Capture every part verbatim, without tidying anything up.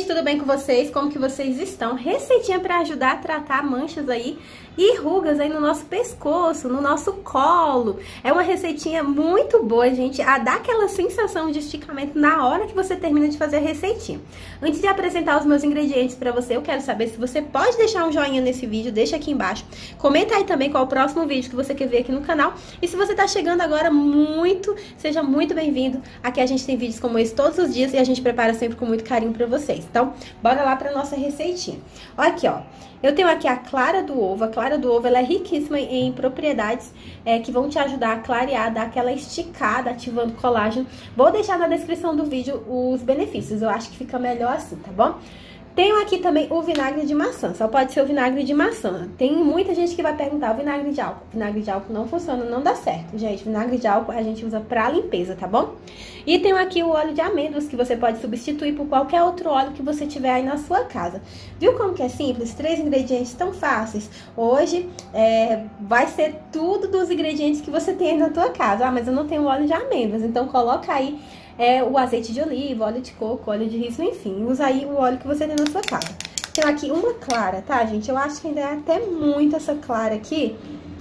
gente, tudo bem com vocês? Como que vocês estão? Receitinha para ajudar a tratar manchas aí e rugas aí no nosso pescoço, no nosso colo. É uma receitinha muito boa, gente, a dar aquela sensação de esticamento na hora que você termina de fazer a receitinha. Antes de apresentar os meus ingredientes para você, eu quero saber se você pode deixar um joinha nesse vídeo, deixa aqui embaixo. Comenta aí também qual é o próximo vídeo que você quer ver aqui no canal. E se você tá chegando agora, muito, seja muito bem-vindo. Aqui a gente tem vídeos como esse todos os dias e a gente prepara sempre com muito carinho pra vocês. Então, bora lá pra nossa receitinha. Olha aqui, ó. Eu tenho aqui a clara do ovo. A clara do ovo, ela é riquíssima em propriedades é, que vão te ajudar a clarear, dar aquela esticada, ativando colágeno. Vou deixar na descrição do vídeo os benefícios. Eu acho que fica melhor assim, tá bom? Tenho aqui também o vinagre de maçã, só pode ser o vinagre de maçã. Tem muita gente que vai perguntar, o vinagre de álcool. Vinagre de álcool não funciona, não dá certo, gente. Vinagre de álcool a gente usa pra limpeza, tá bom? E tenho aqui o óleo de amêndoas, que você pode substituir por qualquer outro óleo que você tiver aí na sua casa. Viu como que é simples? Três ingredientes tão fáceis. Hoje é, vai ser tudo dos ingredientes que você tem aí na tua casa. Ah, mas eu não tenho óleo de amêndoas, então coloca aí É, o azeite de oliva, óleo de coco, óleo de rícino, enfim. Usa aí o óleo que você tem na sua casa. Tenho aqui uma clara, tá, gente? Eu acho que ainda é até muito essa clara aqui,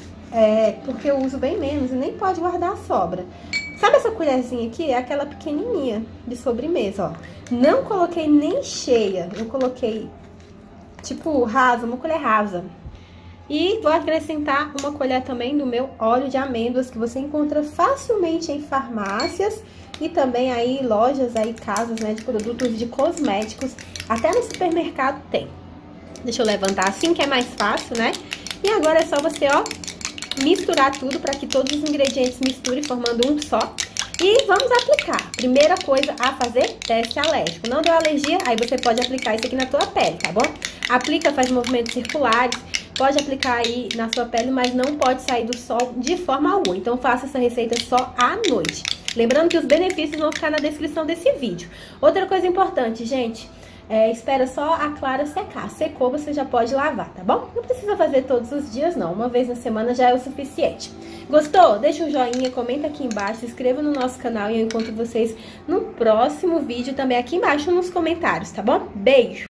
é, porque eu uso bem menos e nem pode guardar a sobra. Sabe essa colherzinha aqui? É aquela pequenininha de sobremesa, ó. Não coloquei nem cheia, eu coloquei, tipo, rasa, uma colher rasa. E vou acrescentar uma colher também do meu óleo de amêndoas, que você encontra facilmente em farmácias e também aí lojas, aí casas, né, de produtos de cosméticos. Até no supermercado tem. Deixa eu levantar assim que é mais fácil, né? E agora é só você, ó, misturar tudo para que todos os ingredientes misturem formando um só. E vamos aplicar. Primeira coisa a fazer, teste alérgico. Não deu alergia, aí você pode aplicar isso aqui na tua pele, tá bom? Aplica, faz movimentos circulares. Pode aplicar aí na sua pele, mas não pode sair do sol de forma alguma. Então faça essa receita só à noite. Lembrando que os benefícios vão ficar na descrição desse vídeo. Outra coisa importante, gente, é, espera só a clara secar. Secou, você já pode lavar, tá bom? Não precisa fazer todos os dias, não. Uma vez na semana já é o suficiente. Gostou? Deixa um joinha, comenta aqui embaixo, se inscreva no nosso canal e eu encontro vocês no próximo vídeo também aqui embaixo nos comentários, tá bom? Beijo!